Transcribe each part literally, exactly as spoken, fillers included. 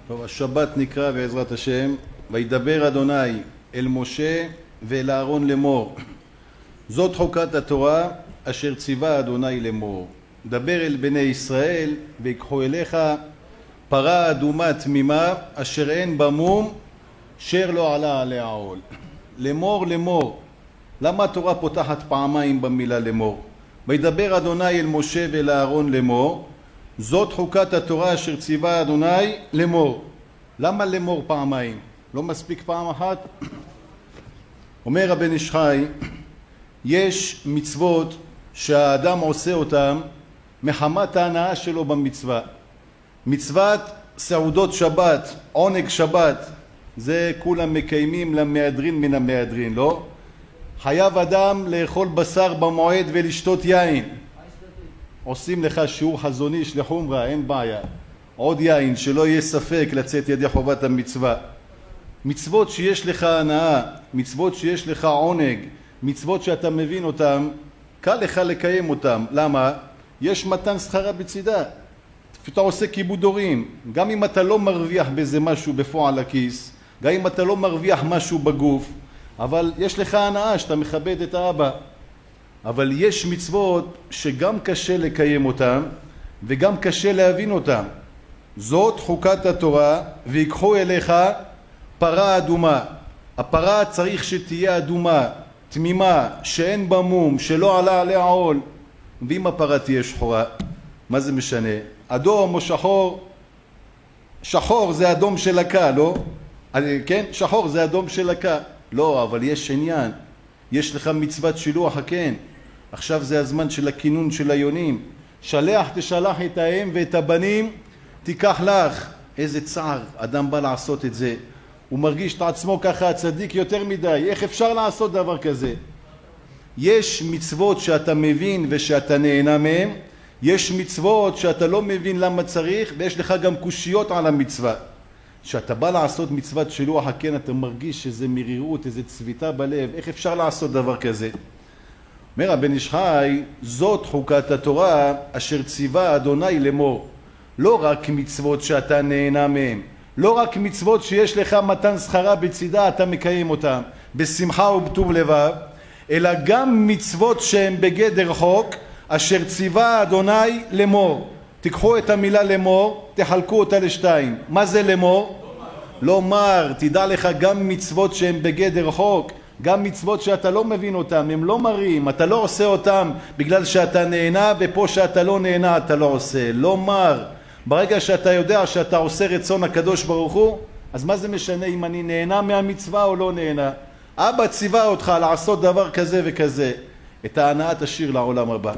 טוב, השבת נקרא בעזרת השם, וידבר אדוני אל משה ואל אהרון לאמור, זאת חוקת התורה אשר ציווה אדוני לאמור, דבר אל בני ישראל ויקחו אליך פרה אדומה תמימה אשר אין בה מום, שר לא עלה עליה עול. לאמור לאמור, למה התורה פותחת פעמיים במילה לאמור? וידבר אדוני אל משה ואל אהרון לאמור, זאת חוקת התורה אשר ציווה אדוני לאמור. למה לאמור פעמיים? לא מספיק פעם אחת? אומר הבן איש חי, יש מצוות שהאדם עושה אותם מחמת ההנאה שלו במצווה. מצוות סעודות שבת, עונג שבת, זה כולם מקיימים למהדרין מן המהדרין, לא? חייב אדם לאכול בשר במועד ולשתות יין. עושים לך שיעור חזוני לחומרה, אין בעיה. עוד יין, שלא יהיה ספק לצאת ידי חובת המצווה. מצוות שיש לך הנאה, מצוות שיש לך עונג, מצוות שאתה מבין אותם, קל לך לקיים אותם. למה? יש מתן שכרה בצידה. אתה עושה כיבוד הורים, גם אם אתה לא מרוויח בזה משהו בפועל הכיס, גם אם אתה לא מרוויח משהו בגוף, אבל יש לך הנאה שאתה מכבד את האבא. אבל יש מצוות שגם קשה לקיים אותם וגם קשה להבין אותם. זאת חוקת התורה, ויקחו אליך פרה אדומה. הפרה צריך שתהיה אדומה, תמימה, שאין בה מום, שלא עלה עליה עול. ואם הפרה תהיה שחורה, מה זה משנה? אדום או שחור? שחור זה אדום של לקה, לא? כן? שחור זה אדום של לקה. לא, אבל יש עניין. יש לך מצוות שילוח הקן. עכשיו זה הזמן של הכינון של היונים. שלח תשלח את האם ואת הבנים תיקח לך. איזה צער אדם בא לעשות את זה. הוא מרגיש את עצמו ככה צדיק יותר מדי. איך אפשר לעשות דבר כזה? יש מצוות שאתה מבין ושאתה נהנה מהם. יש מצוות שאתה לא מבין למה צריך, ויש לך גם קושיות על המצווה. כשאתה בא לעשות מצוות שילוח הקן, אתה מרגיש איזה מרירות, איזה צביטה בלב. איך אפשר לעשות דבר כזה? אומר הבן איש חי, זאת חוקת התורה אשר ציווה אדוני לאמור. לא רק מצוות שאתה נהנה מהם, לא רק מצוות שיש לך מתן שכרה בצידה, אתה מקיים אותם בשמחה ובטוב לבב, אלא גם מצוות שהן בגדר חוק, אשר ציווה אדוני לאמור. תיקחו את המילה לאמור, תחלקו אותה לשתיים. מה זה לאמור? לומר. תדע לך גם מצוות שהן בגדר חוק, גם מצוות שאתה לא מבין אותם, הם לא מראים, אתה לא עושה אותם בגלל שאתה נהנה, ופה שאתה לא נהנה אתה לא עושה. לומר. ברגע שאתה יודע שאתה עושה רצון הקדוש ברוך הוא, אז מה זה משנה אם אני נהנה מהמצווה או לא נהנה? אבא ציווה אותך לעשות דבר כזה וכזה. את ההנאה תשאיר לעולם הבא.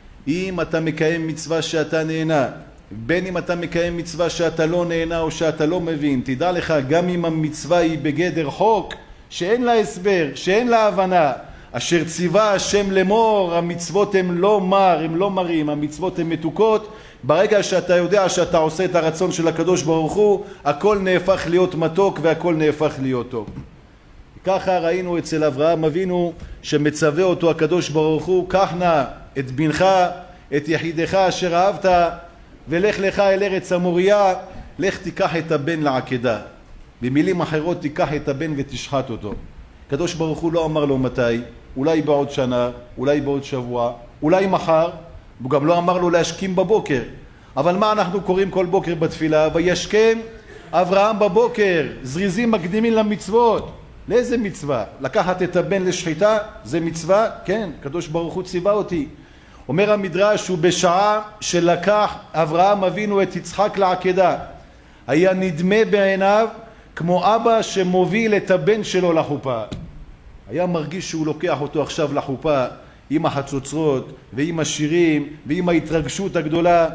אם אתה מקיים מצווה שאתה נהנה, בין אם אתה מקיים מצווה שאתה לא נהנה או שאתה לא מבין, תדע לך גם אם המצווה היא בגדר חוק, שאין לה הסבר, שאין לה הבנה, אשר ציווה השם לאמור, המצוות הם לא מר, הם לא מרים, המצוות הן מתוקות. ברגע שאתה יודע שאתה עושה את הרצון של הקדוש ברוך הוא, הכל נהפך להיות מתוק והכל נהפך להיות טוב. ככה ראינו אצל אברהם אבינו שמצווה אותו הקדוש ברוך הוא, קח נא את בנך, את יחידך אשר אהבת, ולך לך אל ארץ המוריה, לך תיקח את הבן לעקדה. במילים אחרות, תיקח את הבן ותשחט אותו. הקדוש ברוך הוא לא אמר לו מתי, אולי בעוד שנה, אולי בעוד שבוע, אולי מחר. הוא גם לא אמר לו להשכים בבוקר. אבל מה אנחנו קוראים כל בוקר בתפילה? וישכם אברהם בבוקר, זריזים מקדימים למצוות. לאיזה מצווה? לקחת את הבן לשחיטה? זה מצווה? כן, הקדוש ברוך הוא ציווה אותי. אומר המדרש, הוא בשעה שלקח אברהם אבינו את יצחק לעקדה, היה נדמה בעיניו כמו אבא שמוביל את הבן שלו לחופה. היה מרגיש שהוא לוקח אותו עכשיו לחופה עם החצוצרות ועם השירים ועם ההתרגשות הגדולה.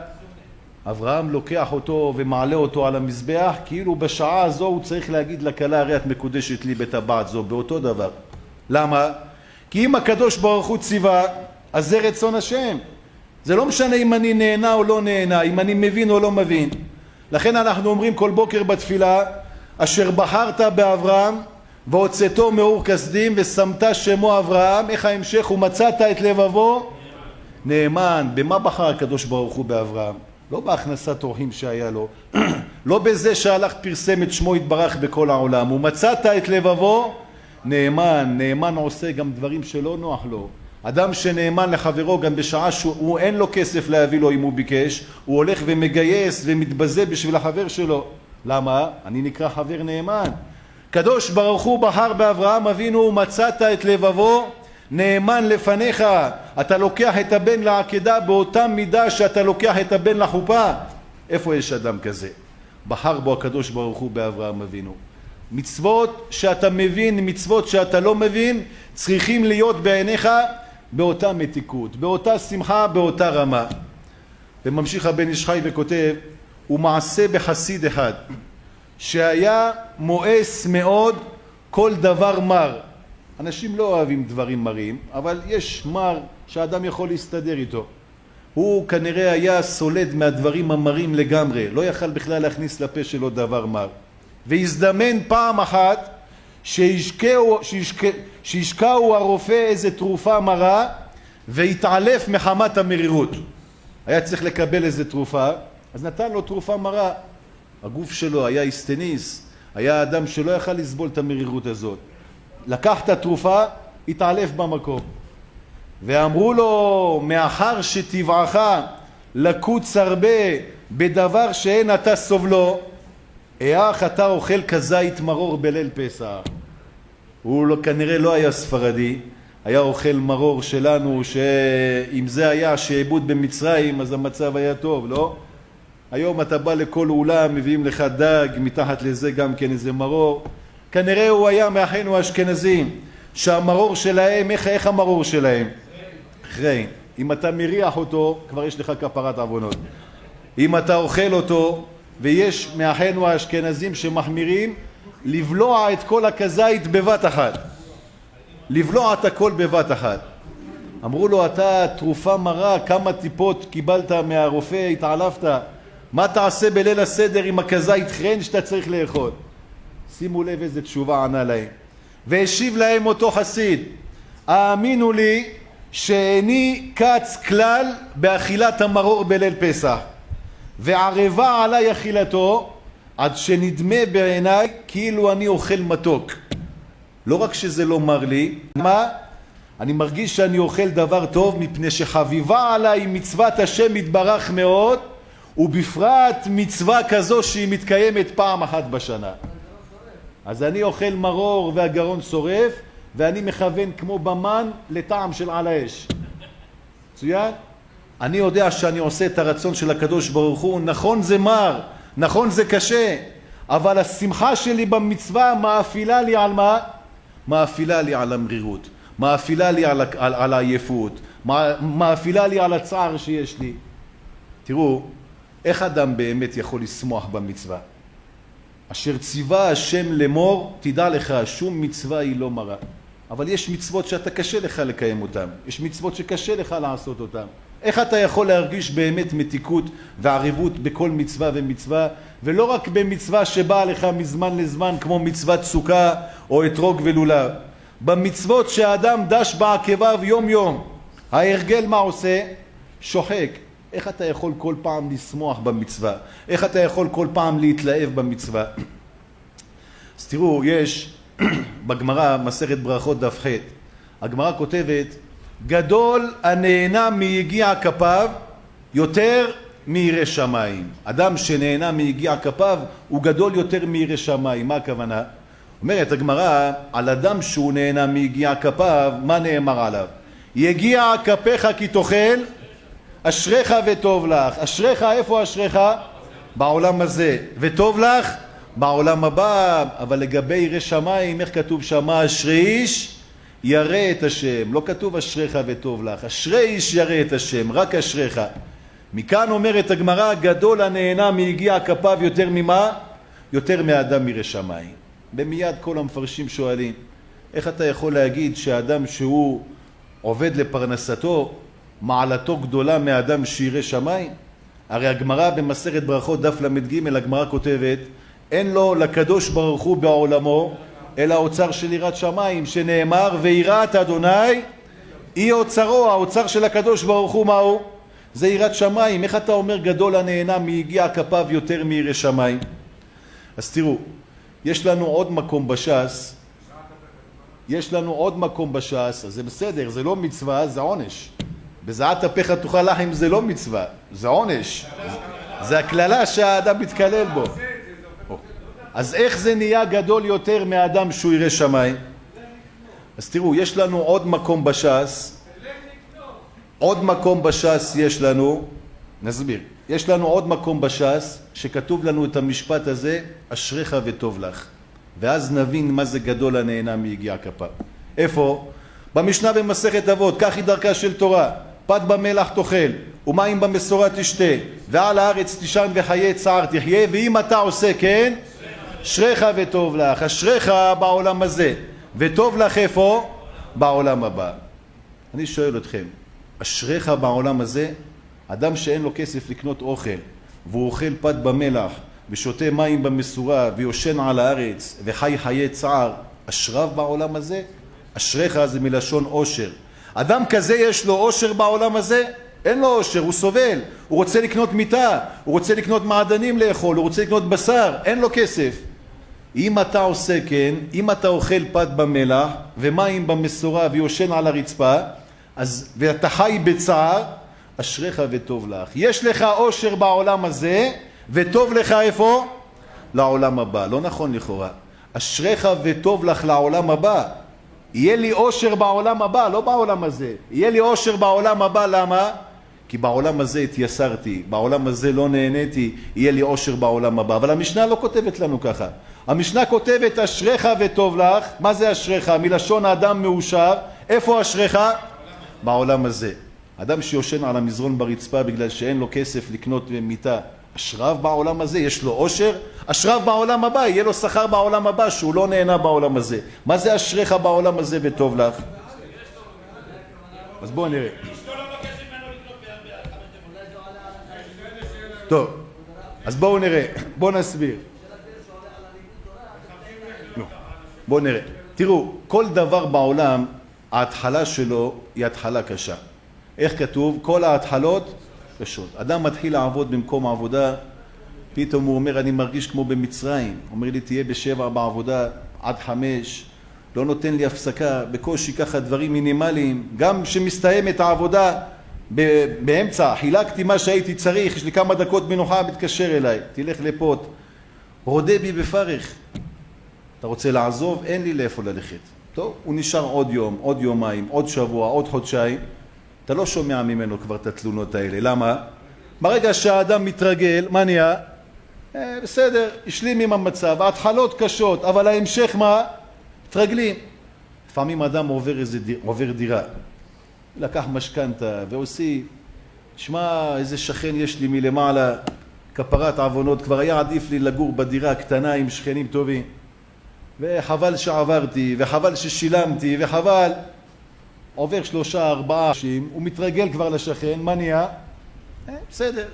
אברהם לוקח אותו ומעלה אותו על המזבח, כאילו בשעה הזו הוא צריך להגיד לכלה, הרי את מקודשת לי בטבעת זו, באותו דבר. למה? כי אם הקדוש ברוך הוא ציווה, אז זה רצון השם. זה לא משנה אם אני נהנה או לא נהנה, אם אני מבין או לא מבין. לכן אנחנו אומרים כל בוקר בתפילה, אשר בחרת באברהם והוצאתו מאור כסדים ושמת שמו אברהם, איך ההמשך? ומצאת את לבבו נאמן. במה בחר הקדוש ברוך הוא באברהם? לא בהכנסת אורחים שהיה לו, לא בזה שהלך פרסם את שמו יתברך בכל העולם. ומצאת את לבבו נאמן. נאמן עושה גם דברים שלא נוח לו. אדם שנאמן לחברו גם בשעה שהוא אין לו כסף להביא לו אם הוא ביקש, הוא הולך ומגייס ומתבזה בשביל החבר שלו. למה? אני נקרא חבר נאמן. קדוש ברוך הוא בחר באברהם אבינו, מצאת את לבבו נאמן לפניך. אתה לוקח את הבן לעקדה באותה מידה שאתה לוקח את הבן לחופה. איפה יש אדם כזה? בחר בו הקדוש ברוך הוא באברהם אבינו. מצוות שאתה מבין, מצוות שאתה לא מבין, צריכים להיות בעיניך באותה מתיקות, באותה שמחה, באותה רמה. וממשיך הבן איש חי וכותב, ומעשה בחסיד אחד שהיה מואס מאוד כל דבר מר. אנשים לא אוהבים דברים מרים, אבל יש מר שהאדם יכול להסתדר איתו. הוא כנראה היה סולד מהדברים המרים לגמרי, לא יכל בכלל להכניס לפה שלו דבר מר. והזדמן פעם אחת שישקעו, שישקע, שישקעו הרופא איזה תרופה מרה והתעלף מחמת המרירות. היה צריך לקבל איזה תרופה, אז נתן לו תרופה מרה. הגוף שלו היה היסטניס, היה אדם שלא יכל לסבול את המרירות הזאת. לקח את התרופה, התעלף במקום. ואמרו לו, מאחר שטבעך לקוץ הרבה בדבר שאין אתה סובלו, איך אתה אוכל כזית מרור בליל פסח. הוא לא, כנראה לא היה ספרדי, היה אוכל מרור שלנו, שאם זה היה שעבוד במצרים אז המצב היה טוב, לא? היום אתה בא לכל אולם, מביאים לך דג, מתחת לזה גם כן איזה מרור. כנראה הוא היה מאחינו האשכנזים, שהמרור שלהם, איך, איך המרור שלהם? חריין. אם אתה מריח אותו, כבר יש לך כפרת עוונות. אם אתה אוכל אותו, ויש מאחינו האשכנזים שמחמירים, לבלוע את כל הכזית בבת אחת. לבלוע את הכל בבת אחת. אמרו לו, אתה תרופה מרה, כמה טיפות קיבלת מהרופא, התעלפת. מה תעשה בליל הסדר עם הכזית חריין שאתה צריך לאכול? שימו לב איזה תשובה ענה להם. והשיב להם אותו חסיד, האמינו לי שאיני קץ כלל באכילת המרור בליל פסח, וערבה עליי אכילתו עד שנדמה בעיניי כאילו אני אוכל מתוק. לא רק שזה לא מר לי, מה? אני מרגיש שאני אוכל דבר טוב מפני שחביבה עליי מצוות השם יתברך מאוד, ובפרט מצווה כזו שהיא מתקיימת פעם אחת בשנה. אז אני אוכל מרור והגרון שורף, ואני מכוון כמו במן לטעם של על האש. מצוין? אני יודע שאני עושה את הרצון של הקדוש ברוך הוא, נכון זה מר, נכון זה קשה, אבל השמחה שלי במצווה מאפילה לי על מה? מאפילה לי על המרירות, מאפילה לי על, על, על העייפות, מאפילה לי על הצער שיש לי. תראו, איך אדם באמת יכול לשמוח במצווה? אשר ציווה השם לאמור, תדע לך, שום מצווה היא לא מרה. אבל יש מצוות שאתה קשה לך לקיים אותן. יש מצוות שקשה לך לעשות אותן. איך אתה יכול להרגיש באמת מתיקות ועריבות בכל מצווה ומצווה, ולא רק במצווה שבאה לך מזמן לזמן, כמו מצוות סוכה או אתרוג ולולב. במצוות שהאדם דש בעקביו יום יום, ההרגל מה עושה? שוחק. איך אתה יכול כל פעם לשמוח במצווה? איך אתה יכול כל פעם להתלהב במצווה? אז תראו, יש בגמרא מסכת ברכות דף ח', הגמרא כותבת, גדול הנהנה מיגיע כפיו יותר מירא שמיים. אדם שנהנה מיגיע כפיו הוא גדול יותר מירא שמיים. מה הכוונה? אומרת הגמרא, על אדם שהוא נהנה מיגיע כפיו, מה נאמר עליו? יגיע כפיך כי תאכל, אשריך וטוב לך. אשריך, איפה אשריך? בעולם הזה. וטוב לך? בעולם הבא. אבל לגבי ירא שמיים, איך כתוב שמה? אשרי איש ירא את השם. לא כתוב אשריך וטוב לך. אשרי איש ירא את השם, רק אשריך. מכאן אומרת הגמרא, גדול הנהנה מיגיע כפיו יותר ממה? יותר מאדם ירא שמיים. במיד כל המפרשים שואלים, איך אתה יכול להגיד שהאדם שהוא עובד לפרנסתו, מעלתו גדולה מאדם שירא שמיים? הרי הגמרא במסכת ברכות דף למ"ג, הגמרא כותבת, אין לו לקדוש ברוך הוא בעולמו אלא אוצר של יראת שמיים, שנאמר ויראת אדוני היא אוצרו. האוצר של הקדוש ברוך הוא מהו? זה יראת שמיים. איך אתה אומר גדול הנהנה מיגיע כפיו יותר מירא שמיים? אז תראו, יש לנו עוד מקום בש"ס, יש לנו עוד מקום בש"ס, אז זה בסדר, זה לא מצווה, זה עונש. בזעת אפיך תאכל לחם זה לא מצווה, זה עונש. זה הכללה שהאדם מתקלל בו. אז איך זה נהיה גדול יותר מהאדם שהוא ירא שמיים? אז תראו, יש לנו עוד מקום בש"ס, עוד מקום בש"ס יש לנו, נסביר, יש לנו עוד מקום בש"ס שכתוב לנו את המשפט הזה, אשריך וטוב לך. ואז נבין מה זה גדול הנהנה מיגיע כפיו. איפה? במשנה במסכת אבות, כך היא דרכה של תורה, פת במלח תאכל, ומים במשורה תשתה, ועל הארץ תישן וחיי צער תחיה, ואם אתה עושה כן, אשריך וטוב לך. אשריך בעולם הזה, וטוב לך איפה? בעולם הבא. אני שואל אתכם, אשריך בעולם הזה, אדם שאין לו כסף לקנות אוכל, והוא אוכל פת במלח, ושותה מים במשורה, ויושן על הארץ, וחי חיי צער, אשריו בעולם הזה? אשריך זה מלשון אושר. אדם כזה יש לו אושר בעולם הזה? אין לו אושר, הוא סובל, הוא רוצה לקנות מיטה, הוא רוצה לקנות מעדנים לאכול, הוא רוצה לקנות בשר, אין לו כסף. אם אתה עושה כן, אם אתה אוכל פת במלח, ומים במשורה, ויושן על הרצפה, אז, ואתה חי בצער, אשריך וטוב לך. יש לך אושר בעולם הזה, וטוב לך איפה? לעולם הבא. לא נכון לכאורה. אשריך וטוב לך לעולם הבא. יהיה לי אושר בעולם הבא, לא בעולם הזה. יהיה לי אושר בעולם הבא, למה? כי בעולם הזה התייסרתי, בעולם הזה לא נהניתי, יהיה לי אושר בעולם הבא. אבל המשנה לא כותבת לנו ככה. המשנה כותבת אשריך וטוב לך. מה זה אשריך? מלשון האדם מאושר. איפה אשריך? בעולם הזה. אדם שיושן על המזרון ברצפה בגלל שאין לו כסף לקנות מיטה, אשריו בעולם הזה, יש לו אושר, אשריו בעולם הבא, יהיה לו שכר בעולם הבא שהוא לא נהנה בעולם הזה. מה זה אשריך בעולם הזה וטוב לך? אז בואו נראה. טוב, אז בואו נראה, בואו נסביר. בואו נראה. תראו, כל דבר בעולם, ההתחלה שלו היא התחלה קשה. איך כתוב? כל ההתחלות קשות. אדם מתחיל לעבוד במקום העבודה, פתאום הוא אומר, אני מרגיש כמו במצרים. אומר לי, תהיה בשבע בעבודה עד חמש, לא נותן לי הפסקה, בקושי ככה דברים מינימליים. גם שמסתיימת העבודה באמצע, חילקתי מה שהייתי צריך, יש לי כמה דקות מנוחה, מתקשר אליי, תלך לפה, רודה בי בפרך. אתה רוצה לעזוב? אין לי לאיפה ללכת. טוב, הוא נשאר עוד יום, עוד יומיים, עוד שבוע, עוד חודשיים. אתה לא שומע ממנו כבר את התלונות האלה. למה? ברגע שהאדם מתרגל, מה נהיה? אה, בסדר, השלים עם המצב, ההתחלות קשות, אבל ההמשך מה? תרגלים. לפעמים אדם עובר, איזה דיר, עובר דירה, לקח משכנתה והוסיף, שמע, איזה שכן יש לי מלמעלה, כפרת עוונות, כבר היה עדיף לי לגור בדירה קטנה עם שכנים טובים, וחבל שעברתי, וחבל ששילמתי, וחבל. עובר שלושה, ארבעה אנשים, הוא מתרגל כבר לשכן, מה נהיה? אה, בסדר.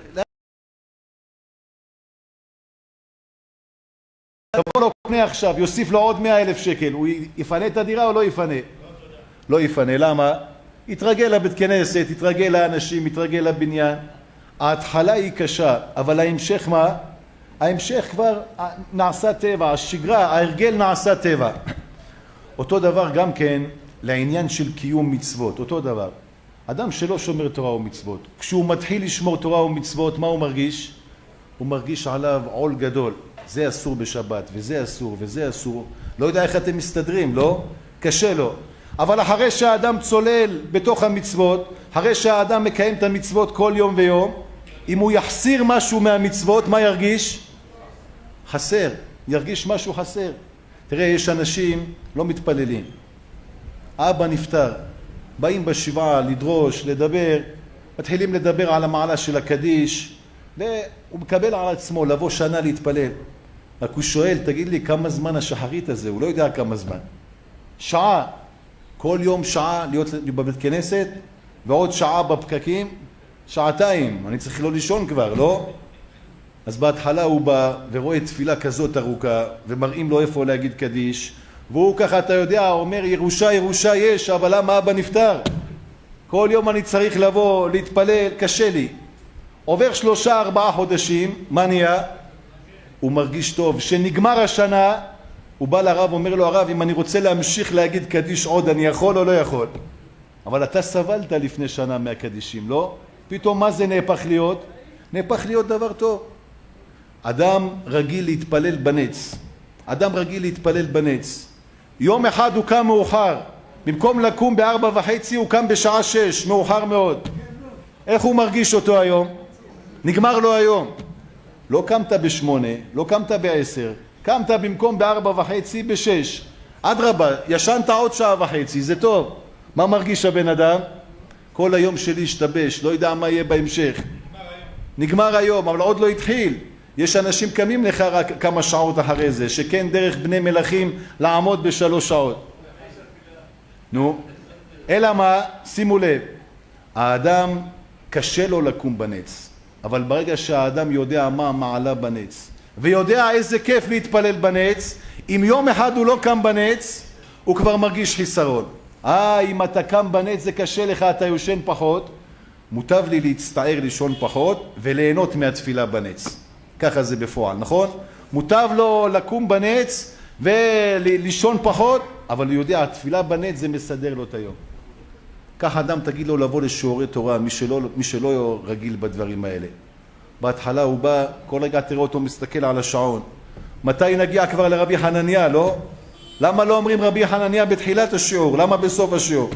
תבוא לו קנה עכשיו, יוסיף לו עוד מאה אלף שקל, הוא יפנה את הדירה או לא יפנה? לא יפנה, למה? יתרגל לבית כנסת, יתרגל לאנשים, יתרגל לבניין. ההתחלה היא קשה, אבל ההמשך מה? ההמשך כבר נעשה טבע, השגרה, ההרגל נעשה טבע. אותו דבר גם כן לעניין של קיום מצוות, אותו דבר. אדם שלא שומר תורה ומצוות, כשהוא מתחיל לשמור תורה ומצוות, מה הוא מרגיש? הוא מרגיש עליו עול גדול. זה אסור בשבת, וזה אסור, וזה אסור. לא יודע איך אתם מסתדרים, לא? קשה לו. אבל אחרי שהאדם צולל בתוך המצוות, אחרי שהאדם מקיים את המצוות כל יום ויום, אם הוא יחסיר משהו מהמצוות, מה ירגיש? חסר. ירגיש משהו חסר. תראה, יש אנשים לא מתפללים. אבא נפטר. באים בשבעה לדרוש, לדבר, מתחילים לדבר על המעלה של הקדיש, והוא מקבל על עצמו לבוא שנה להתפלל. רק הוא שואל, תגיד לי, כמה זמן השחרית הזה? הוא לא יודע כמה זמן. שעה. כל יום שעה להיות בבית כנסת, ועוד שעה בפקקים, שעתיים. אני צריך לא לישון כבר, לא? אז בהתחלה הוא בא ורואה תפילה כזאת ארוכה, ומראים לו איפה להגיד קדיש, והוא ככה, אתה יודע, אומר, ירושה, ירושה יש, אבל למה אבא נפטר? כל יום אני צריך לבוא, להתפלל, קשה לי. עובר שלושה, ארבעה חודשים, מה נהיה? הוא מרגיש טוב. שנגמר השנה, הוא בא לרב, אומר לו, הרב, אם אני רוצה להמשיך להגיד קדיש עוד, אני יכול או לא יכול? אבל אתה סבלת לפני שנה מהקדישים, לא? פתאום מה זה נהפך להיות? נהפך להיות דבר טוב. אדם רגיל להתפלל בנץ. אדם רגיל להתפלל בנץ. יום אחד הוא קם מאוחר. במקום לקום בארבע וחצי הוא קם בשעה שש, מאוחר מאוד. איך הוא מרגיש אותו היום? נגמר לו היום. לא קמת בשמונה, לא קמת בעשר, קמת במקום בארבע וחצי בשש. אדרבה, ישנת עוד שעה וחצי, זה טוב. מה מרגיש הבן אדם? כל היום שלי השתבש, לא יודע מה יהיה בהמשך. נגמר היום, אבל עוד לא התחיל. יש אנשים קמים לך רק כמה שעות אחרי זה, שכן דרך בני מלכים לעמוד בשלוש שעות. נו, אלא מה? שימו לב, האדם קשה לו לקום בנץ, אבל ברגע שהאדם יודע מה המעלה בנץ, ויודע איזה כיף להתפלל בנץ, אם יום אחד הוא לא קם בנץ, הוא כבר מרגיש חיסרון. אה, אם אתה קם בנץ זה קשה לך, אתה יושן פחות, מוטב לי להצטער לישון פחות וליהנות מהתפילה בנץ. ככה זה בפועל, נכון? מוטב לו לקום בנץ ולישון פחות, אבל הוא יודע, התפילה בנץ זה מסדר לו את היום. כך אדם תגיד לו לבוא לשיעורי תורה, מי שלא, מי שלא רגיל בדברים האלה. בהתחלה הוא בא, כל רגע תראה אותו מסתכל על השעון. מתי נגיע כבר לרבי חנניה, לא? למה לא אומרים רבי חנניה בתחילת השיעור? למה בסוף השיעור?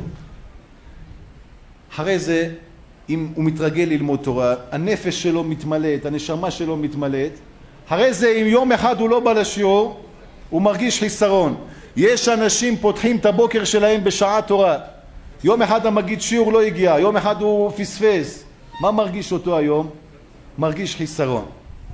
אחרי זה, אם הוא מתרגל ללמוד תורה, הנפש שלו מתמלאת, הנשמה שלו מתמלאת. אחרי זה, אם יום אחד הוא לא בא לשיעור, הוא מרגיש חיסרון. יש אנשים פותחים את הבוקר שלהם בשעה תורה. יום אחד המגיד שיעור לא הגיע, יום אחד הוא פספס. מה מרגיש אותו היום? מרגיש חיסרון.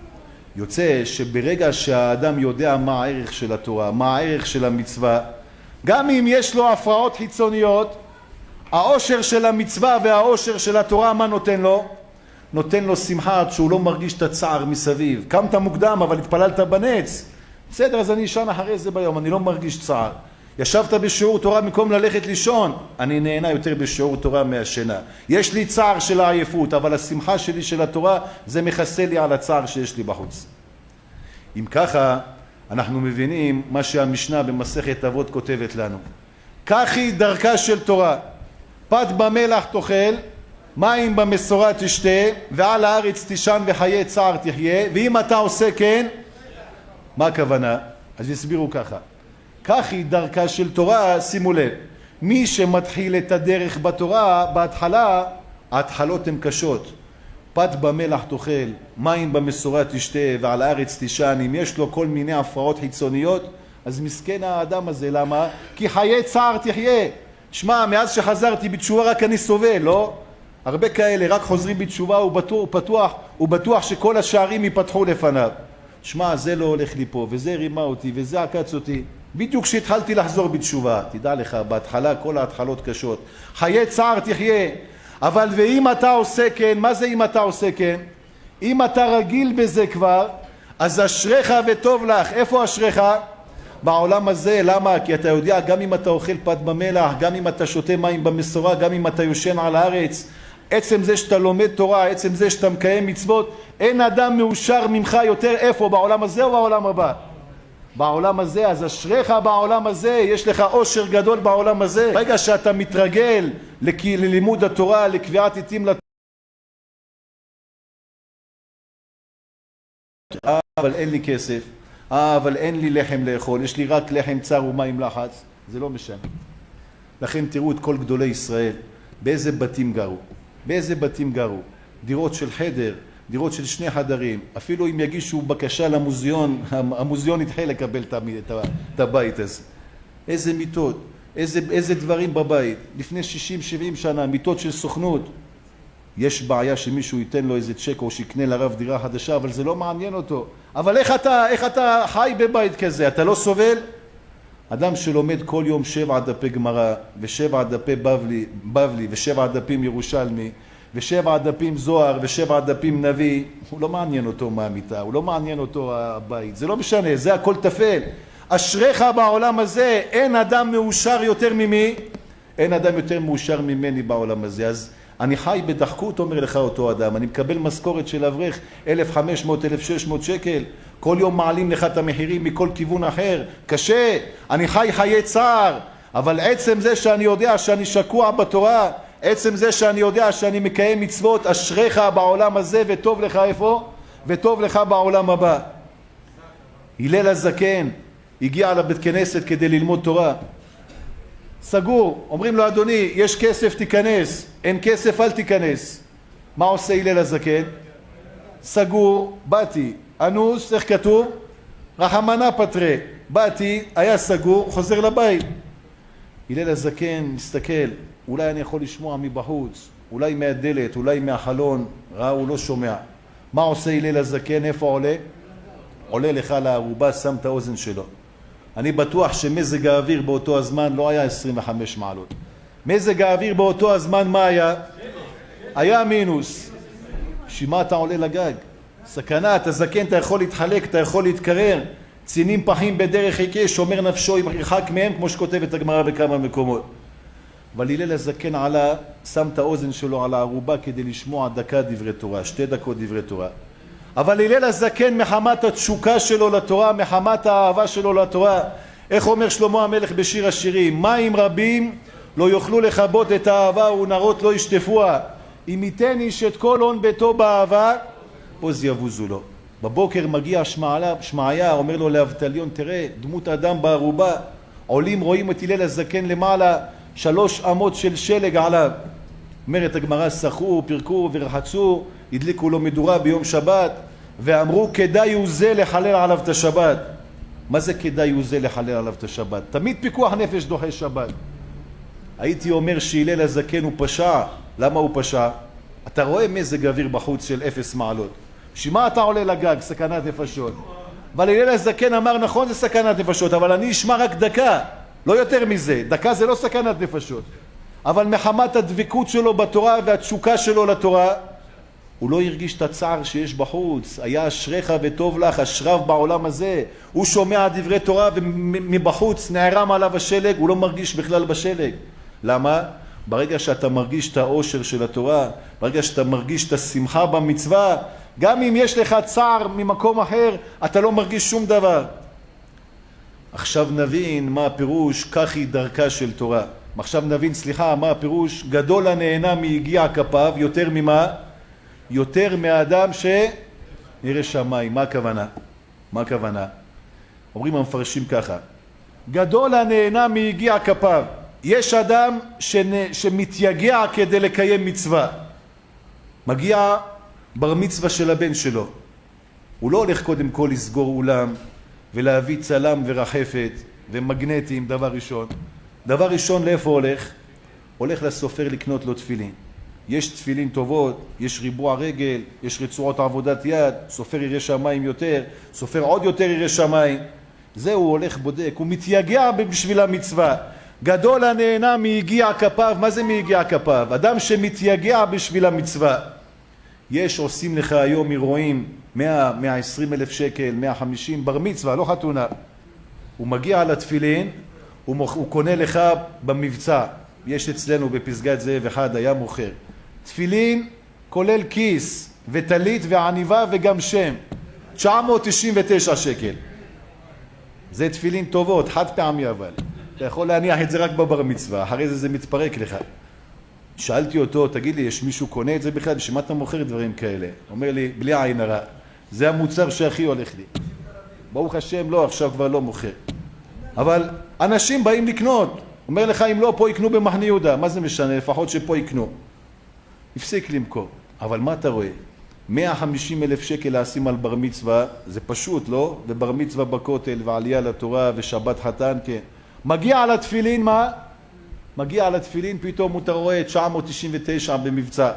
יוצא שברגע שהאדם יודע מה הערך של התורה, מה הערך של המצווה, גם אם יש לו הפרעות חיצוניות, העושר של המצווה והעושר של התורה, מה נותן לו? נותן לו שמחה עד שהוא לא מרגיש את הצער מסביב. קמת מוקדם אבל התפללת בנץ. בסדר, אז אני אשן אחרי זה ביום, אני לא מרגיש צער. ישבת בשיעור תורה במקום ללכת לישון, אני נהנה יותר בשיעור תורה מהשינה. יש לי צער של העייפות, אבל השמחה שלי של התורה זה מכסה לי על הצער שיש לי בחוץ. אם ככה, אנחנו מבינים מה שהמשנה במסכת אבות כותבת לנו. כך היא דרכה של תורה. פת במלח תאכל, מים במשורה תשתה, ועל הארץ תישן וחיי צער תחיה, ואם אתה עושה כן, מה הכוונה? אז יסבירו ככה. כך היא דרכה של תורה, שימו לב. מי שמתחיל את הדרך בתורה, בהתחלה, ההתחלות הן קשות. פת במלח תאכל, מים במשורה תשתה, ועל הארץ תישן. אם יש לו כל מיני הפרעות חיצוניות, אז מסכן האדם הזה, למה? כי חיי צער תחיה. שמע, מאז שחזרתי בתשובה רק אני סובל, לא? הרבה כאלה רק חוזרים בתשובה, הוא בטוח, הוא בטוח, הוא בטוח שכל השערים ייפתחו לפניו. שמע, זה לא הולך לי פה, וזה רימה אותי, וזה עקץ אותי. בדיוק כשהתחלתי לחזור בתשובה, תדע לך, בהתחלה כל ההתחלות קשות. חיי צער תחיה. אבל ואם אתה עושה כן, מה זה אם אתה עושה כן? אם אתה רגיל בזה כבר, אז אשריך וטוב לך. איפה אשריך? בעולם הזה. למה? כי אתה יודע, גם אם אתה אוכל פת במלח, גם אם אתה שותה מים במשורה, גם אם אתה יושן על הארץ, עצם זה שאתה לומד תורה, עצם זה שאתה מקיים מצוות, אין אדם מאושר ממך יותר. איפה? בעולם הזה או בעולם הבא? בעולם הזה. אז אשריך בעולם הזה, יש לך עושר גדול בעולם הזה. ברגע שאתה מתרגל ללימוד התורה, לקביעת עיתים לתורה, אה, אבל אין לי כסף, אה, אבל אין לי לחם לאכול, יש לי רק לחם צר ומים לחץ, זה לא משנה. לכן תראו את כל גדולי ישראל, באיזה בתים גרו, באיזה בתים גרו, דירות של חדר, דירות של שני חדרים. אפילו אם יגישו בקשה למוזיאון, המוזיאון יתחיל לקבל את הבית הזה. איזה מיטות, איזה, איזה דברים בבית. לפני שישים שבעים שנה, מיטות של סוכנות. יש בעיה שמישהו ייתן לו איזה צ'ק או שיקנה לרב דירה חדשה, אבל זה לא מעניין אותו. אבל איך אתה, איך אתה חי בבית כזה? אתה לא סובל? אדם שלומד כל יום שבע דפי גמרא, ושבע דפי בבלי, בבלי ושבע דפים ירושלמי, ושבע דפים זוהר ושבע דפים נביא, הוא לא מעניין אותו מהמיטה, הוא לא מעניין אותו הבית, זה לא משנה, זה הכל תפל. אשריך בעולם הזה, אין אדם מאושר יותר ממי? אין אדם יותר מאושר ממני בעולם הזה. אז אני חי בדחקות, אומר לך אותו אדם, אני מקבל משכורת של אברך אלף וחמש מאות אלף ושש מאות שקל, כל יום מעלים לך את המחירים מכל כיוון אחר, קשה, אני חי חיי צער, אבל עצם זה שאני יודע שאני שקוע בתורה, עצם זה שאני יודע שאני מקיים מצוות, אשריך בעולם הזה וטוב לך איפה? וטוב לך בעולם הבא. הלל הזקן הגיע לבית כנסת כדי ללמוד תורה, סגור, אומרים לו אדוני יש כסף תיכנס, אין כסף אל תיכנס. מה עושה הלל הזקן? סגור, באתי, אנוס, איך כתוב? רחמנה פטרה, באתי, היה סגור, חוזר לבית. הלל הזקן מסתכל, אולי אני יכול לשמוע מבחוץ, אולי מהדלת, אולי מהחלון, ראה הוא לא שומע. מה עושה הלל הזקן? איפה עולה? עולה לך לערובה, שם את האוזן שלו. אני בטוח שמזג האוויר באותו הזמן לא היה עשרים וחמש מעלות. מזג האוויר באותו הזמן מה היה? היה מינוס. שמה אתה עולה לגג? סכנה, אתה זקן, אתה יכול להתחלק, אתה יכול להתקרר. צינים פחים בדרך חיכה, שומר נפשו עם ירחק מהם, כמו שכותבת הגמרא בכמה מקומות. אבל הלל הזקן עלה, שם את האוזן שלו על הערובה כדי לשמוע דקה דברי תורה, שתי דקות דברי תורה. אבל הלל הזקן מחמת התשוקה שלו לתורה, מחמת האהבה שלו לתורה, איך אומר שלמה המלך בשיר השירים? מים רבים לא יוכלו לכבות את האהבה ונרות לא ישטפוה, אם ייתן איש את כל הון ביתו באהבה עוז יבוזו לו. בבוקר מגיע שמעיה, אומר לו לאבטליון, תראה דמות אדם בערובה, עולים רואים את הלל הזקן למעלה, שלוש אמות של שלג עליו. אומרת הגמרא, שחו, פרקו ורחצו, הדליקו לו מדורה ביום שבת, ואמרו כדאי הוא זה לחלל עליו את השבת. מה זה כדאי הוא זה לחלל עליו את השבת? תמיד פיקוח נפש דוחה שבת. הייתי אומר שהלל הזקן הוא פשע. למה הוא פשע? אתה רואה מזג אוויר בחוץ של אפס מעלות. שמה אתה עולה לגג? סכנת נפשות. אבל הלל הזקן אמר נכון זה סכנת נפשות, אבל אני אשמע רק דקה, לא יותר מזה. דקה זה לא סכנת נפשות. אבל מחמת הדבקות שלו בתורה והתשוקה שלו לתורה, הוא לא הרגיש את הצער שיש בחוץ. היה אשריך וטוב לך, אשריו בעולם הזה. הוא שומע דברי תורה ומבחוץ נערם עליו השלג, הוא לא מרגיש בכלל בשלג. למה? ברגע שאתה מרגיש את האושר של התורה, ברגע שאתה מרגיש את השמחה במצווה, גם אם יש לך צער ממקום אחר, אתה לא מרגיש שום דבר. עכשיו נבין מה הפירוש, כך היא דרכה של תורה. עכשיו נבין, סליחה, מה הפירוש? גדול הנהנה מיגיע כפיו, יותר ממה? יותר מהאדם שנראה שמיים. מה הכוונה? מה הכוונה? אומרים המפרשים ככה, גדול הנהנה מיגיע כפיו. יש אדם שמתייגע כדי לקיים מצווה. מגיע בר מצווה של הבן שלו. הוא לא הולך קודם כל לסגור אולם ולהביא צלם ורחפת ומגנטים, דבר ראשון. דבר ראשון, לאיפה הולך? הולך לסופר לקנות לו תפילין. יש תפילין טובות, יש ריבוע רגל, יש רצועות עבודת יד, סופר יראה שמיים יותר, סופר עוד יותר יראה שמיים. זהו, הוא הולך בודק, הוא מתייגע בשביל המצווה. גדול הנהנה מיגיע כפיו. מה זה מיגיע כפיו? אדם שמתייגע בשביל המצווה. יש עושים לך היום אירועים, מאה, מאה ועשרים אלף שקל, מאה וחמישים, בר מצווה, לא חתונה. הוא מגיע לתפילין, הוא, מוכ... הוא קונה לך במבצע. יש אצלנו בפסגת זאב אחד היה מוכר. תפילין כולל כיס וטלית ועניבה וגם שם. תשע מאות תשעים ותשע שקל. זה תפילין טובות, חד פעמי אבל. אתה יכול להניח את זה רק בבר מצווה, אחרי זה זה מתפרק לך. שאלתי אותו, תגיד לי, יש מישהו קונה את זה בכלל? בשביל מה אתה מוכר דברים כאלה? אומר לי, בלי עין הרע, זה המוצר שהכי הולך לי. ברוך השם, לא, עכשיו כבר לא מוכר. אבל אנשים באים לקנות. אומר לך, אם לא, פה יקנו במחנה יהודה. מה זה משנה? לפחות שפה יקנו. הפסיק למכור. אבל מה אתה רואה? מאה וחמישים אלף שקל לשים על בר מצווה, זה פשוט, לא? ובר מצווה בכותל, ועלייה לתורה, ושבת חתן, כן. מגיע על התפילין, מה? מגיע על התפילין, פתאום אתה רואה תשע מאות תשעים ותשע במבצע.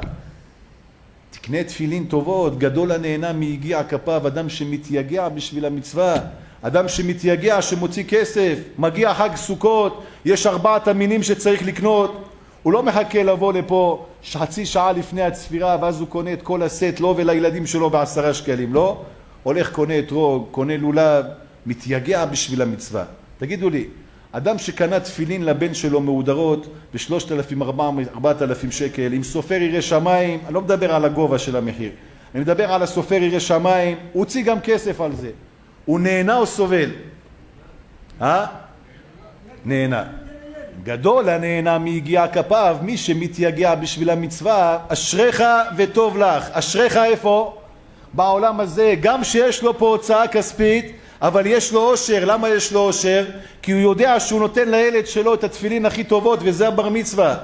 תקנה תפילין טובות, גדול הנהנה מיגיע כפיו, אדם שמתייגע בשביל המצווה, אדם שמתייגע, שמוציא כסף, מגיע חג סוכות, יש ארבעת המינים שצריך לקנות, הוא לא מחכה לבוא לפה חצי שעה לפני הצפירה, ואז הוא קונה את כל הסט, לא ולילדים שלו בעשרה שקלים, לא? הולך קונה את רוג, קונה לולב, מתייגע בשביל המצווה. תגידו לי, אדם שקנה תפילין לבן שלו מהודרות ב-שלושת אלפים ארבעת אלפים שקל, אם סופר ירא שמיים, אני לא מדבר על הגובה של המחיר, אני מדבר על הסופר ירא שמיים, הוא הוציא גם כסף על זה. הוא נהנה או סובל? אה? נהנה. גדול הנהנה מיגיע כפיו, מי שמתייגע בשביל המצווה, אשריך וטוב לך. אשריך איפה? בעולם הזה, גם שיש לו פה הוצאה כספית, אבל יש לו עושר. למה יש לו עושר? כי הוא יודע שהוא נותן לילד שלו את התפילין הכי טובות, וזה הבר מצווה.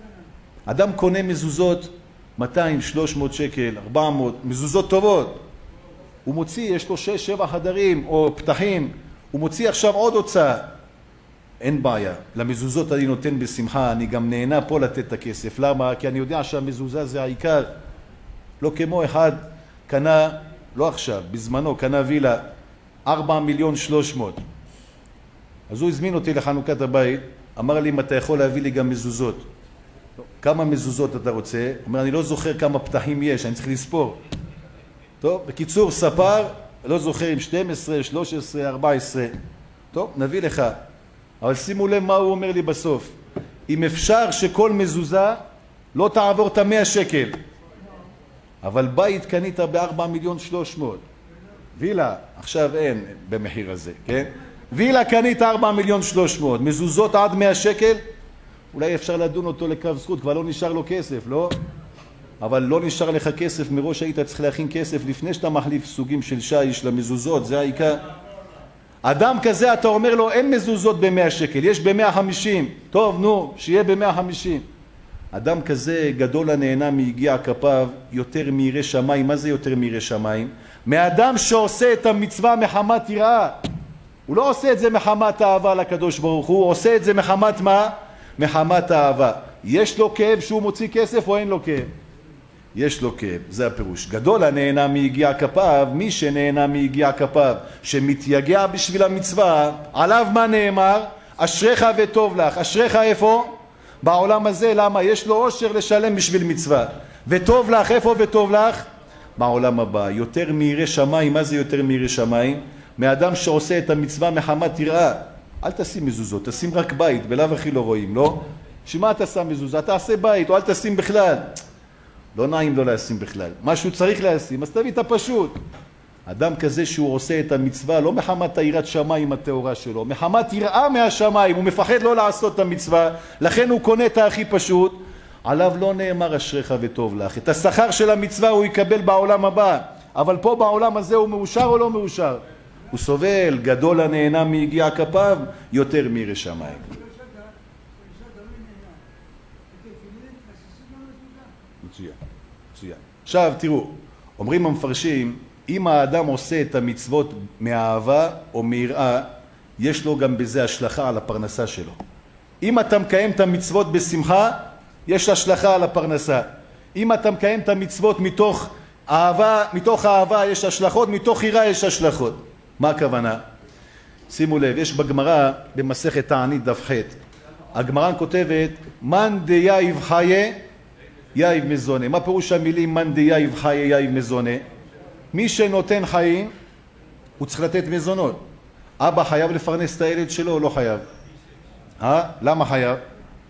אדם קונה מזוזות מאתיים, שלוש מאות שקל, ארבע מאות, מזוזות טובות. הוא מוציא, יש לו שש, שבע חדרים או פתחים, הוא מוציא עכשיו עוד הוצאה. אין בעיה, למזוזות אני נותן בשמחה, אני גם נהנה פה לתת את הכסף. למה? כי אני יודע שהמזוזה זה העיקר. לא כמו אחד קנה, לא עכשיו, בזמנו קנה וילה, ארבע מיליון שלוש מאות. אז הוא הזמין אותי לחנוכת הבית, אמר לי אם אתה יכול להביא לי גם מזוזות. כמה מזוזות אתה רוצה? הוא אומר, אני לא זוכר כמה פתחים יש, אני צריך לספור. טוב, בקיצור, ספר, לא זוכר אם שתים עשרה, שלוש עשרה, ארבע עשרה. טוב, נביא לך. אבל שימו לב מה הוא אומר לי בסוף. אם אפשר שכל מזוזה לא תעבור את המאה שקל. אבל בית קנית בארבע מיליון שלוש מאות. וילה, עכשיו אין במחיר הזה, כן? וילה קנית ארבע מיליון שלוש מאות. מזוזות עד מאה שקל? אולי אפשר לדון אותו לקו זכות, כבר לא נשאר לו כסף, לא? אבל לא נשאר לך כסף, מראש היית צריך להכין כסף לפני שאתה מחליף סוגים של שיש למזוזות, זה העיקר. אדם כזה אתה אומר לו אין מזוזות במאה שקל, יש במאה חמישים. טוב, נו, שיהיה במאה חמישים. אדם כזה גדול הנהנה מיגיע כפיו יותר מירא שמיים. מה זה יותר מירא שמיים? מאדם שעושה את המצווה מחמת יראה. הוא לא עושה את זה מחמת אהבה לקדוש ברוך הוא, הוא עושה את זה מחמת מה? מחמת אהבה. יש לו כאב שהוא מוציא כסף או אין לו כאב? יש לו כאב, זה הפירוש. גדול הנהנה מיגיע כפיו, מי שנהנה מיגיע כפיו, שמתייגע בשביל המצווה, עליו מה נאמר? אשריך וטוב לך. אשריך איפה? בעולם הזה. למה? יש לו עושר לשלם בשביל מצווה. וטוב לך, איפה וטוב לך? בעולם הבא. יותר מירא שמיים. מה זה יותר מירא שמיים? מאדם שעושה את המצווה מחמת יראה. אל תשים מזוזות, תשים רק בית, בלאו הכי לא רואים, לא? שמה אתה שם מזוזה? תעשה בית, או אל תשים בכלל. לא נעים לא להשים בכלל. משהו צריך להשים, אז תביא את הפשוט. אדם כזה שהוא עושה את המצווה, לא מחמת היראת שמיים התאורה שלו, מחמת יראה מהשמיים, הוא מפחד לא לעשות את המצווה, לכן הוא קונה את הכי פשוט, עליו לא נאמר אשריך וטוב לך. את השכר של המצווה הוא יקבל בעולם הבא, אבל פה בעולם הזה הוא מאושר או לא מאושר? הוא סובל. גדול הנהנה מיגיע כפיו יותר מירא שמיים. מצוין, מצוין. עכשיו תראו, אומרים המפרשים, אם האדם עושה את המצוות מאהבה או מיראה, יש לו גם בזה השלכה על הפרנסה שלו. אם אתה מקיים את המצוות בשמחה, יש השלכה על הפרנסה. אם אתה מקיים את המצוות מתוך אהבה, מתוך אהבה יש השלכות, מתוך יראה יש השלכות. מה הכוונה? שימו לב, יש בגמרא במסכת תענית דף ח', הגמרא כותבת מן דייב חיה יייב מזונה. מה פירוש המילים מן דייב חיה יייב מזונה? מי שנותן חיים הוא צריך לתת מזונות. אבא חייב לפרנס את הילד שלו או לא חייב? אה? למה חייב?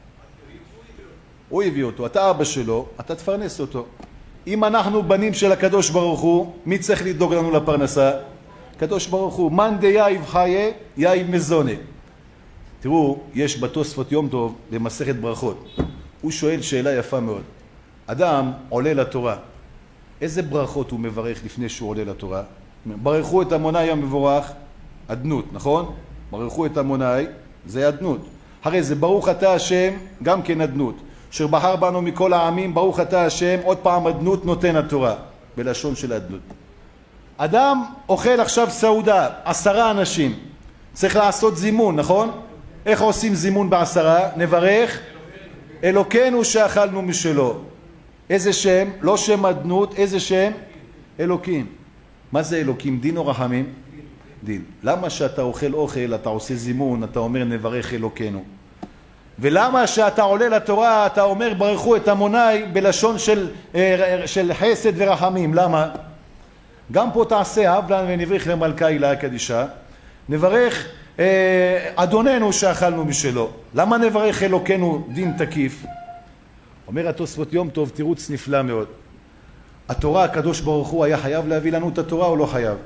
הוא הביא אותו, אתה אבא שלו, אתה תפרנס אותו. אם אנחנו בנים של הקדוש ברוך הוא, מי צריך לדאוג לנו לפרנסה? קדוש ברוך הוא. מן דייב חיה יייב מזונה. תראו, יש בתוספות יום טוב במסכת ברכות, הוא שואל שאלה יפה מאוד. אדם עולה לתורה, איזה ברכות הוא מברך לפני שהוא עולה לתורה? ברכו את המוני המבורך, אדנות, נכון? ברכו את המוני, זה אדנות. הרי זה ברוך אתה השם, גם כן אדנות. אשר בחר בנו מכל העמים, ברוך אתה השם, עוד פעם אדנות נותן התורה, בלשון של אדנות. אדם אוכל עכשיו סעודה, עשרה אנשים, צריך לעשות זימון, נכון? איך עושים זימון בעשרה? נברך אלוקינו שאכלנו משלו. איזה שם? לא שם אדנות, איזה שם? אלוקים. מה זה אלוקים? דין או רחמים? דין. למה שאתה אוכל אוכל, אתה עושה זימון, אתה אומר נברך אלוקינו? ולמה שאתה עולה לתורה, אתה אומר ברכו את המוני בלשון של, של חסד ורחמים? למה? גם פה תעשה הבלן ונברך למלכה הילה הקדישה, נברך אדוננו שאכלנו משלו, למה נברך אלוקינו דין תקיף? אומר התוספות יום טוב תירוץ נפלא מאוד. התורה, הקדוש ברוך הוא היה חייב להביא לנו את התורה או לא חייב?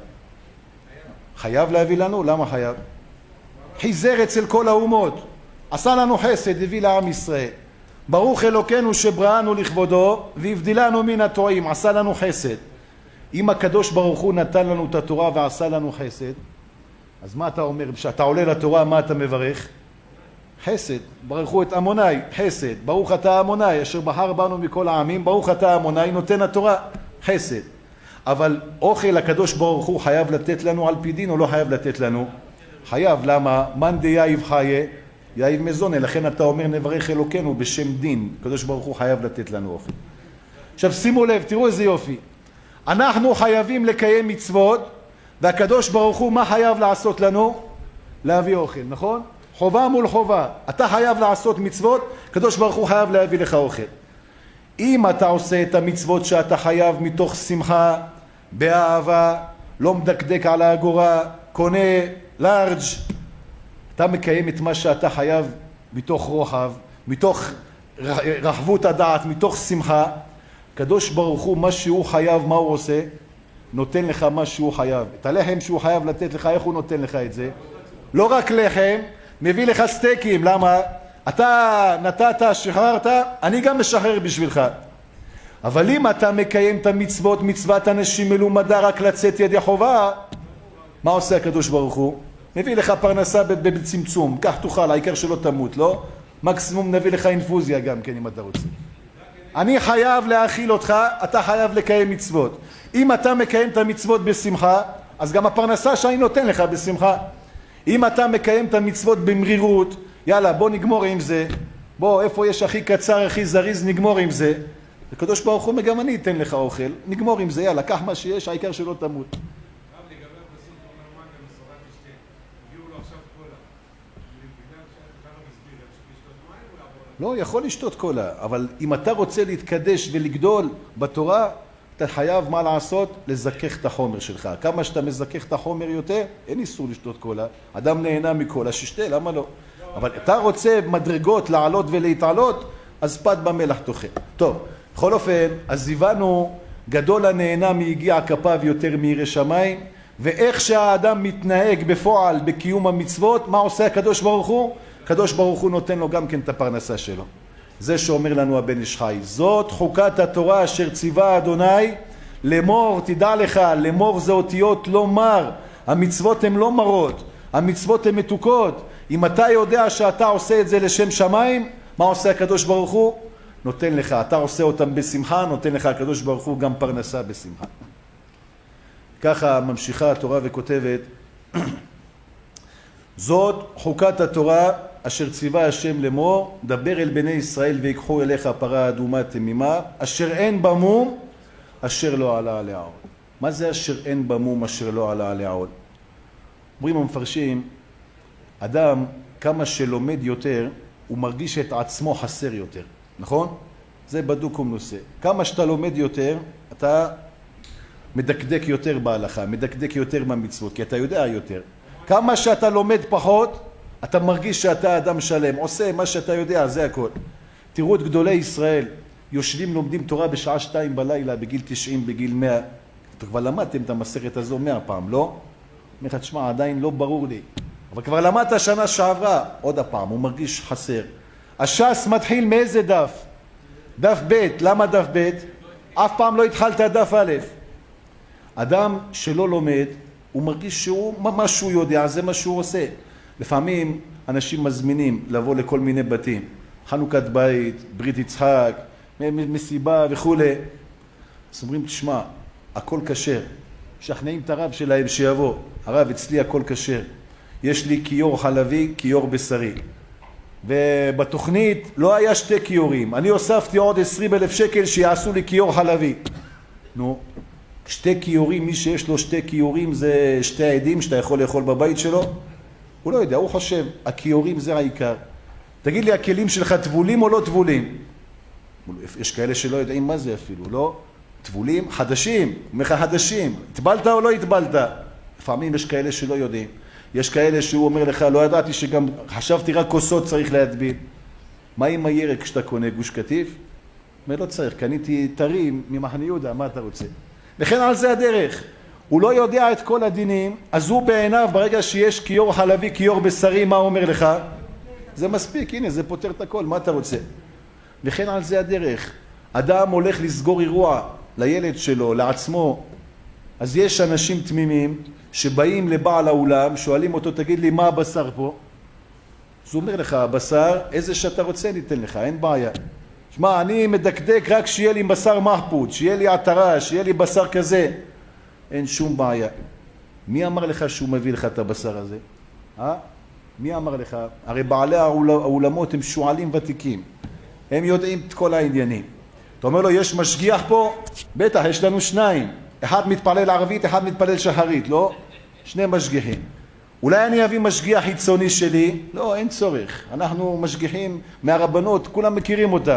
חייב להביא לנו? למה חייב? חיזר אצל כל האומות, עשה לנו חסד, הביא לעם ישראל. ברוך אלוקינו שבראנו לכבודו והבדילנו מן הטועים, עשה לנו חסד. אם הקדוש ברוך הוא נתן לנו את התורה ועשה לנו חסד, אז מה אתה אומר? כשאתה עולה לתורה מה אתה מברך? חסד. ברכו את עמוני, חסד. ברוך אתה עמוני אשר בחר בנו מכל העמים, ברוך אתה עמוני נותן התורה, חסד. אבל אוכל הקדוש ברוך הוא חייב לתת לנו על פי דין או לא חייב לתת לנו? חייב. למה? מאן דייב חיה יייב מזונה. לכן אתה אומר נברך אלוקינו בשם דין. הקדוש ברוך הוא חייב לתת לנו אוכל. עכשיו שימו לב, תראו איזה יופי. אנחנו חייבים לקיים מצוות, והקדוש ברוך הוא מה חייב לעשות לנו? להביא אוכל, נכון? חובה מול חובה. אתה חייב לעשות מצוות, הקדוש ברוך הוא חייב להביא לך אוכל. אם אתה עושה את המצוות שאתה חייב מתוך שמחה, באהבה, לא מדקדק על האגורה, קונה לארג', אתה מקיים את מה שאתה חייב מתוך רוחב, מתוך רחבות הדעת, מתוך שמחה, הקדוש ברוך הוא מה שהוא חייב, מה הוא עושה? נותן לך מה שהוא חייב. את הלחם שהוא חייב לתת לך, איך הוא נותן לך את זה? לא רק לחם, מביא לך סטייקים. למה? אתה נתת, שחררת, אני גם משחרר בשבילך. אבל אם אתה מקיים את המצוות, מצוות אנשים מלומדה רק לצאת ידי חובה, מה עושה הקדוש ברוך הוא? מביא לך פרנסה בצמצום, כך תאכל, העיקר שלא תמות, לא? מקסימום נביא לך אינפוזיה גם כן אם אתה רוצה. אני חייב להאכיל אותך, אתה חייב לקיים מצוות. אם אתה מקיים את המצוות בשמחה, אז גם הפרנסה שאני נותן לך בשמחה. אם אתה מקיים את המצוות במרירות, יאללה בוא נגמור עם זה, בוא איפה יש הכי קצר הכי זריז נגמור עם זה, הקדוש ברוך הוא גם אני אתן לך אוכל, נגמור עם זה, יאללה קח מה שיש, העיקר שלא תמות. לא, יכול לשתות קולה, אבל אם אתה רוצה להתקדש ולגדול בתורה, אתה חייב מה לעשות? לזכך את החומר שלך. כמה שאתה מזכך את החומר יותר, אין איסור לשתות קולה. אדם נהנה מקולה, ששתה, למה לא? אבל אתה רוצה מדרגות לעלות ולהתעלות, אז פת במלח תאכל. טוב, בכל אופן, אז הבנו, גדול הנהנה מיגיע כפיו יותר מירא שמיים, ואיך שהאדם מתנהג בפועל בקיום המצוות, מה עושה הקדוש ברוך הוא? הקדוש ברוך הוא נותן לו גם כן את הפרנסה שלו. זה שאומר לנו הבן איש חי, זאת חוקת התורה אשר ציווה אדוני לאמור, תדע לך, לאמור זה אותיות לא מר, המצוות הן לא מרות, המצוות הן מתוקות. אם אתה יודע שאתה עושה את זה לשם שמיים, מה עושה הקדוש ברוך הוא? נותן לך, אתה עושה אותם בשמחה, נותן לך הקדוש ברוך הוא גם פרנסה בשמחה. ככה ממשיכה התורה וכותבת, זאת חוקת התורה אשר ציווה השם לאמור, דבר אל בני ישראל ויקחו אליך פרה אדומה תמימה, אשר אין בה מום, אשר לא עלה עליה עוד. מה זה אשר אין בה מום, אשר לא עלה עליה עוד? אומרים המפרשים, אדם כמה שלומד יותר, הוא מרגיש את עצמו חסר יותר, נכון? זה בדוק ומנוסה. כמה שאתה לומד יותר, אתה מדקדק יותר בהלכה, מדקדק יותר במצוות, כי אתה יודע יותר. כמה שאתה לומד פחות, אתה מרגיש שאתה אדם שלם, עושה מה שאתה יודע, זה הכל. תראו את גדולי ישראל, יושבים לומדים תורה בשעה שתיים בלילה, בגיל תשעים, בגיל מאה. אתה כבר למדתם את המסכת הזו מאה פעם, לא? אומר לך, תשמע, עדיין לא ברור לי. אבל כבר למדת שנה שעברה, עוד הפעם, הוא מרגיש חסר. הש"ס מתחיל מאיזה דף? דף ב', למה דף ב'? אף פעם לא התחלת דף א'. אדם שלא לומד, הוא מרגיש שהוא, מה שהוא יודע, זה מה שהוא עושה. לפעמים אנשים מזמינים לבוא לכל מיני בתים, חנוכת בית, ברית יצחק, מסיבה וכו'. אז אומרים, תשמע, הכל כשר. משכנעים את הרב שלהם שיבוא. הרב, אצלי הכל כשר. יש לי כיור חלבי, כיור בשרי. ובתוכנית לא היה שתי כיורים. אני הוספתי עוד עשרים אלף שקל שיעשו לי כיור חלבי. נו, שתי כיורים, מי שיש לו שתי כיורים זה שתי עדים שאתה יכול לאכול בבית שלו? הוא לא יודע, הוא חושב, הכיורים זה העיקר. תגיד לי, הכלים שלך טבולים או לא טבולים? יש כאלה שלא יודעים מה זה אפילו, לא? טבולים? חדשים, אומר לך חדשים. הטבלת או לא הטבלת? לפעמים יש כאלה שלא יודעים. יש כאלה שהוא אומר לך, לא ידעתי שגם, חשבתי רק כוסות צריך להטביל. מה עם הירק כשאתה קונה גוש קטיף? אומר, לא צריך, קניתי טרי ממחנה יהודה, מה אתה רוצה? וכן על זה הדרך. הוא לא יודע את כל הדינים, אז הוא בעיניו, ברגע שיש כיור חלבי, כיור בשרי, מה הוא אומר לך? זה מספיק, הנה, זה פותר את הכל, מה אתה רוצה? וכן על זה הדרך. אדם הולך לסגור אירוע לילד שלו, לעצמו, אז יש אנשים תמימים שבאים לבעל האולם, שואלים אותו, תגיד לי, מה הבשר פה? אז הוא אומר לך, הבשר, איזה שאתה רוצה ניתן לך, אין בעיה. שמע, אני מדקדק רק שיהיה לי בשר מחפוד, שיהיה לי עטרה, שיהיה לי בשר כזה. אין שום בעיה. מי אמר לך שהוא מביא לך את הבשר הזה? אה? מי אמר לך? הרי בעלי האולמות הם שועלים ותיקים. הם יודעים את כל העניינים. אתה אומר לו, יש משגיח פה? בטח, יש לנו שניים. אחד מתפלל ערבית, אחד מתפלל שחרית, לא? שני משגיחים. אולי אני אביא משגיח חיצוני שלי? לא, אין צורך. אנחנו משגיחים מהרבנות, כולם מכירים אותם.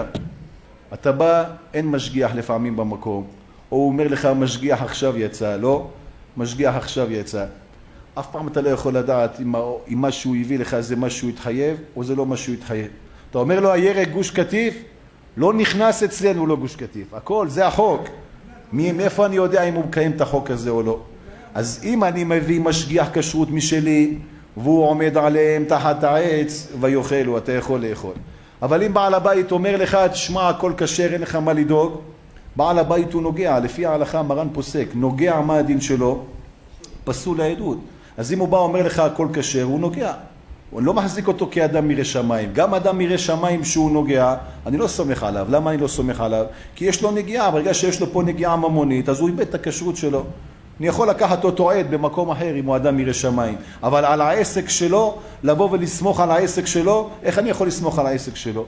אתה בא, אין משגיח לפעמים במקום. או הוא אומר לך, משגיח עכשיו יצא, לא? משגיח עכשיו יצא. אף פעם אתה לא יכול לדעת אם, אם מה שהוא הביא לך זה מה שהוא התחייב, או זה לא מה שהוא התחייב. אתה אומר לו, הירק גוש קטיף, לא נכנס אצלנו לא גוש קטיף. הכל, זה החוק. מאיפה אני יודע אם הוא מקיים את החוק הזה או לא? אז אם אני מביא משגיח כשרות משלי, והוא עומד עליהם תחת העץ, ויאכלו, אתה יכול לאכול. אבל אם בעל הבית אומר לך, תשמע, הכל כשר, אין לך מה לדאוג, בעל הבית הוא נוגע, לפי ההלכה מרן פוסק, נוגע מה הדין שלו, פסול העדות. אז אם הוא בא אומר לך הכל כשר, הוא נוגע. הוא לא מחזיק אותו כאדם מירא שמיים. גם אדם מירא שמיים שהוא נוגע, אני לא סומך עליו. למה אני לא סומך עליו? כי יש לו נגיעה, ברגע שיש לו פה נגיעה ממונית, אז הוא איבד את הכשרות שלו. אני יכול לקחת אותו עד במקום אחר אם הוא אדם מירא שמיים. אבל על העסק שלו, לבוא ולסמוך על העסק שלו, איך אני יכול לסמוך על העסק שלו?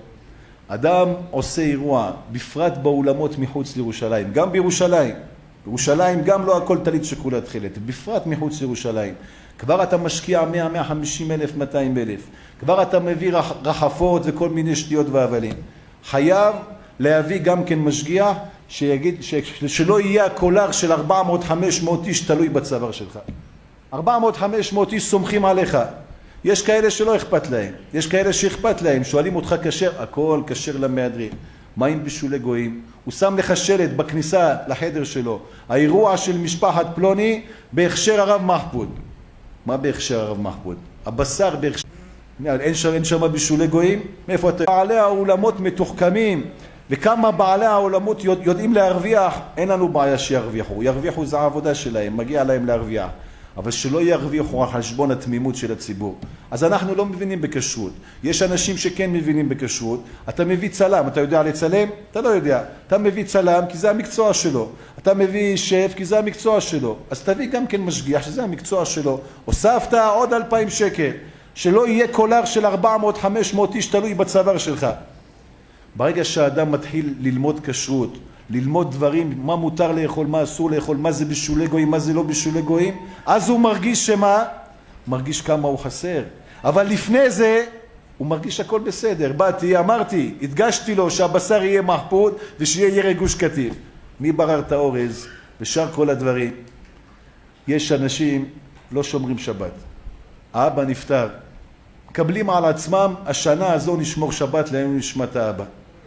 אדם עושה אירוע, בפרט באולמות מחוץ לירושלים, גם בירושלים. בירושלים גם לא הכל טלית שכולה תחילת, בפרט מחוץ לירושלים. כבר אתה משקיע מאה, מאה וחמישים אלף, מאתיים אלף. כבר אתה מביא רחפות וכל מיני שטויות והבלים. חייב להביא גם כן משגיח שיגיד, ש, שלא יהיה הקולר של ארבע מאות חמש מאות איש תלוי בצוואר שלך. ארבע מאות חמש מאות איש סומכים עליך. יש כאלה שלא אכפת להם, יש כאלה שאכפת להם, שואלים אותך כשר, הכל כשר למהדרין. מה עם בישולי גויים? הוא שם לך שלט בכניסה לחדר שלו, האירוע של משפחת פלוני בהכשר הרב מחפוד. מה בהכשר הרב מחפוד? הבשר בהכשר... אין שם, אין שם בישולי גויים? מאיפה אתה? בעלי האולמות מתוחכמים, וכמה בעלי העולמות יודעים להרוויח, אין לנו בעיה שירוויחו. ירוויחו זה העבודה שלהם, מגיע להם להרוויח. אבל שלא ירוויחו על חשבון התמימות של הציבור. אז אנחנו לא מבינים בכשרות. יש אנשים שכן מבינים בכשרות. אתה מביא צלם, אתה יודע לצלם? אתה לא יודע. אתה מביא צלם כי זה המקצוע שלו. אתה מביא שף כי זה המקצוע שלו. אז תביא גם כן משגיח שזה המקצוע שלו. הוספת עוד אלפיים שקל. שלא יהיה קולר של ארבע מאות חמש מאות איש תלוי בצוואר שלך. ברגע שהאדם מתחיל ללמוד כשרות, ללמוד דברים, מה מותר לאכול, מה אסור לאכול, מה זה בישולי גויים, מה זה לא בישולי גויים, אז הוא מרגיש שמה? מרגיש כמה הוא חסר. אבל לפני זה, הוא מרגיש הכל בסדר. באתי, אמרתי, הדגשתי לו שהבשר יהיה מחפוד ושיהיה ירק גוש קטיף. מי ברר את האורז ושאר כל הדברים? יש אנשים לא שומרים שבת. האבא נפטר. מקבלים על עצמם, השנה הזו נשמור שבת להם נשמת האבא.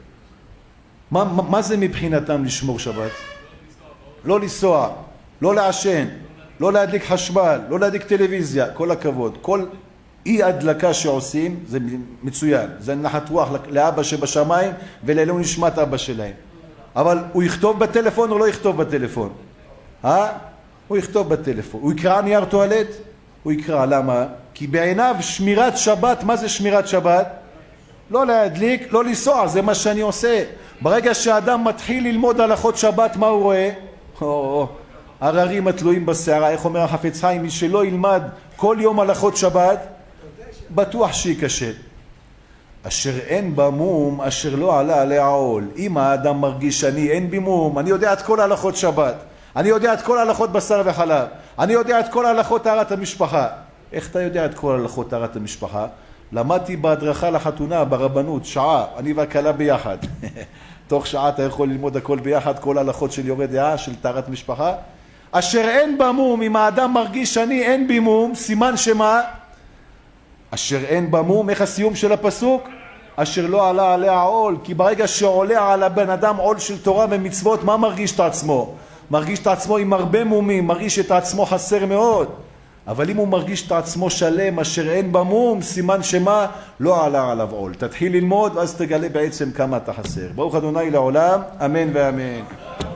מה, מה, מה זה מבחינתם לשמור שבת? לא לנסוע, לא לעשן, לא להדליק חשמל, לא להדליק טלוויזיה, כל הכבוד. כל אי הדלקה שעושים זה מצוין. זה נחת רוח לאבא שבשמיים ולעילוי נשמת אבא שלהם. אבל הוא יכתוב בטלפון או לא יכתוב בטלפון? אה? הוא יכתוב בטלפון. הוא יקרא נייר טואלט? הוא יקרא. למה? כי בעיניו שמירת שבת, מה זה שמירת שבת? לא להדליק, לא לנסוע, זה מה שאני עושה. ברגע שהאדם מתחיל ללמוד הלכות שבת, מה הוא רואה? או, או, הררים התלויים בשערה. איך אומר החפץ חיים? מי שלא ילמד כל יום הלכות שבת, בטוח שיקשה. אשר אין בה מום, אשר לא עלה עליה עול. אם האדם מרגיש שאני אין בי מום, אני יודע את כל הלכות שבת. אני יודע את כל הלכות בשר וחלב. אני יודע את כל הלכות טהרת המשפחה. איך אתה יודע את כל הלכות טהרת המשפחה? למדתי בהדרכה לחתונה, ברבנות, שעה, אני והכלה ביחד. תוך שעה אתה יכול ללמוד הכל ביחד, כל ההלכות של יורה דעה, של טהרת משפחה. אשר אין במום, אם האדם מרגיש שאני אין בי מום, סימן שמה? אשר אין במום, איך הסיום של הפסוק? אשר לא עלה עליה עול, כי ברגע שעולה על הבן אדם עול של תורה ומצוות, מה מרגיש את עצמו? מרגיש את עצמו עם הרבה מומים, מרגיש את עצמו חסר מאוד. אבל אם הוא מרגיש את עצמו שלם, אשר אין במום, סימן שמה? לא עלה עליו עול. תתחיל ללמוד, ואז תגלה בעצם כמה אתה חסר. ברוך אדוני לעולם, אמן ואמן.